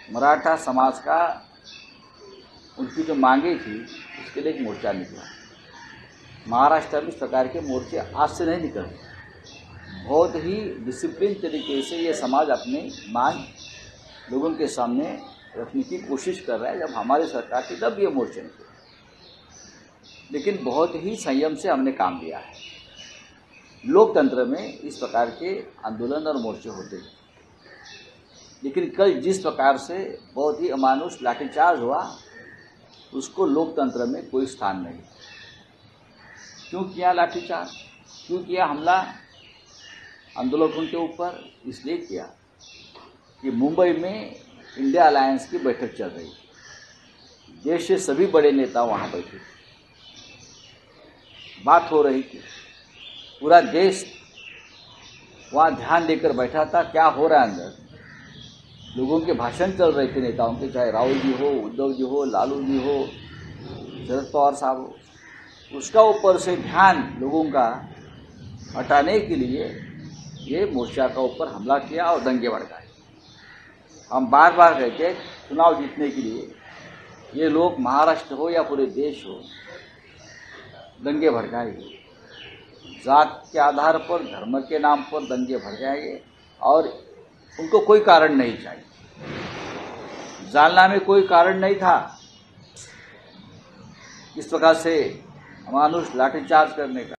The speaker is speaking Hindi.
मराठा समाज का उनकी जो मांगे थी उसके लिए एक मोर्चा निकला। महाराष्ट्र में इस प्रकार के मोर्चे आज से नहीं निकलते। बहुत ही डिसिप्लिन तरीके से ये समाज अपनी मांग लोगों के सामने रखने की कोशिश कर रहा है। जब हमारी सरकार थी तब ये मोर्चे निकले, लेकिन बहुत ही संयम से हमने काम लिया है। लोकतंत्र में इस प्रकार के आंदोलन और मोर्चे होते हैं, लेकिन कल जिस प्रकार से बहुत ही अमानुष लाठीचार्ज हुआ उसको लोकतंत्र में कोई स्थान नहीं। क्यों किया लाठीचार्ज, क्यों किया हमला आंदोलकों के ऊपर? इसलिए किया कि मुंबई में इंडिया अलायंस की बैठक चल रही थी। देश के सभी बड़े नेता वहाँ बैठे थे, बात हो रही थी, पूरा देश वहाँ ध्यान देकर बैठा था क्या हो रहा है अंदर। लोगों के भाषण चल रहे थे नेताओं के, चाहे राहुल जी हो, उद्धव जी हो, लालू जी हो, शरद पवार साहब हो। उसका ऊपर से ध्यान लोगों का हटाने के लिए ये मोर्चा का ऊपर हमला किया और दंगे भड़काए। हम बार बार कहते हैं चुनाव जीतने के लिए ये लोग महाराष्ट्र हो या पूरे देश हो दंगे भड़काएंगे, जात के आधार पर, धर्म के नाम पर दंगे भड़काएंगे और उनको कोई कारण नहीं चाहिए। जालना में कोई कारण नहीं था इस प्रकार से अमानुष लाठीचार्ज करने का।